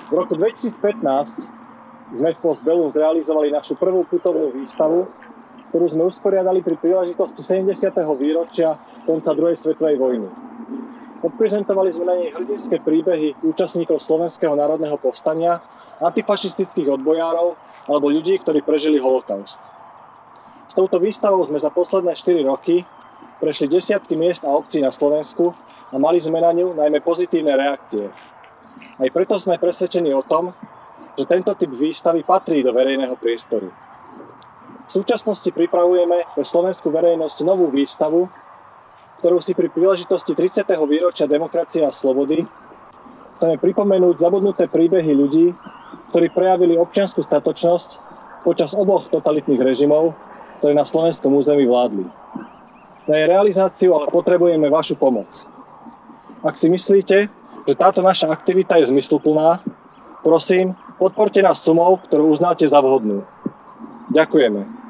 V roku 2015 sme v Postbellum zrealizovali našu prvú putovnú výstavu, ktorú sme usporiadali pri príležitosti 70. výročia konca druhej svetovej vojny. Odprezentovali sme na nej hrdinské príbehy účastníkov Slovenského národného povstania, antifašistických odbojárov alebo ľudí, ktorí prežili holokaust. S touto výstavou sme za posledné 4 roky prešli desiatky miest a obcí na Slovensku a mali sme na ňu najmä pozitívne reakcie. Aj preto sme presvedčení o tom, že tento typ výstavy patrí do verejného priestoru. V súčasnosti pripravujeme pre slovenskú verejnosť novú výstavu, ktorú si pri príležitosti 30. výročia demokracie a slobody chceme pripomenúť zabudnuté príbehy ľudí, ktorí prejavili občiansku statočnosť počas oboch totalitných režimov, ktoré na slovenskom území vládli. Na jej realizáciu ale potrebujeme vašu pomoc. Ak si myslíte, že táto naša aktivita je zmysluplná, prosím, podporte nás sumou, ktorú uznáte za vhodnú. Ďakujeme.